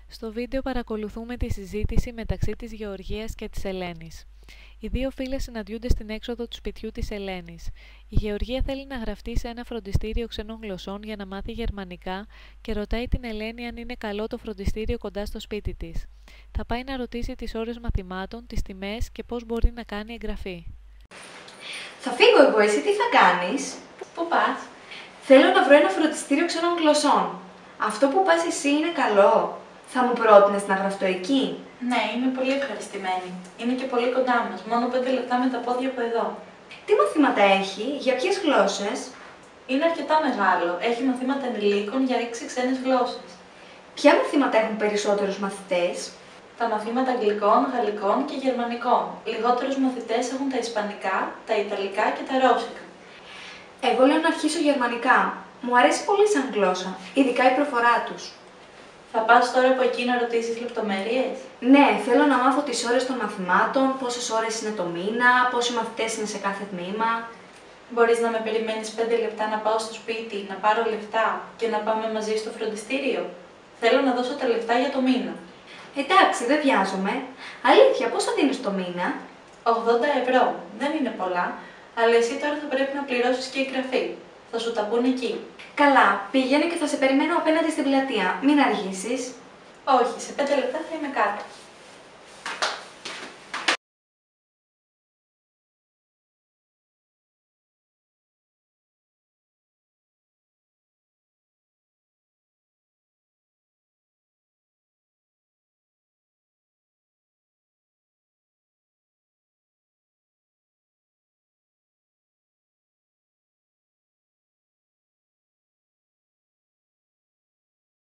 Στο βίντεο παρακολουθούμε τη συζήτηση μεταξύ της Γεωργίας και της Ελένης. Οι δύο φίλες συναντιούνται στην έξοδο του σπιτιού της Ελένης. Η Γεωργία θέλει να γραφτεί σε ένα φροντιστήριο ξένων γλωσσών για να μάθει γερμανικά και ρωτάει την Ελένη αν είναι καλό το φροντιστήριο κοντά στο σπίτι της. Θα πάει να ρωτήσει τις ώρες μαθημάτων, τις τιμές και πώς μπορεί να κάνει εγγραφή. Θα φύγω εγώ, εσύ τι θα κάνεις? Πού πας? Θέλω να βρω ένα φροντιστήριο ξένων γλωσσών. Αυτό που πας εσύ είναι καλό. Θα μου πρότεινες να γραφτώ εκεί? Ναι, είμαι πολύ ευχαριστημένη. Είναι και πολύ κοντά μας, μόνο 5 λεπτά με τα πόδια από εδώ. Τι μαθήματα έχει, για ποιες γλώσσες? Είναι αρκετά μεγάλο. Έχει μαθήματα ενηλίκων για 6 ξένες γλώσσες. Ποια μαθήματα έχουν περισσότερους μαθητές? Τα μαθήματα αγγλικών, γαλλικών και γερμανικών. Λιγότερους μαθητές έχουν τα ισπανικά, τα ιταλικά και τα ρώσικα. Εγώ λέω να αρχίσω γερμανικά. Μου αρέσει πολύ σαν γλώσσα, ειδικά η προφορά τους. Θα πας τώρα από εκεί να ρωτήσεις λεπτομέρειες? Ναι, θέλω να μάθω τις ώρες των μαθημάτων, πόσες ώρες είναι το μήνα, πόσοι μαθητές είναι σε κάθε τμήμα. Μπορείς να με περιμένεις 5 λεπτά να πάω στο σπίτι, να πάρω λεφτά και να πάμε μαζί στο φροντιστήριο? Θέλω να δώσω τα λεφτά για το μήνα. Εντάξει, δεν βιάζομαι. Αλήθεια, πόσα δίνεις το μήνα? 80 ευρώ. Δεν είναι πολλά, αλλά εσύ τώρα θα πρέπει να πληρώσεις και εγγραφή. Θα σου τα πούνε εκεί. Καλά, πήγαινε και θα σε περιμένω απέναντι στην πλατεία. Μην αργήσεις. Όχι, σε 5 λεπτά θα είμαι κάτω.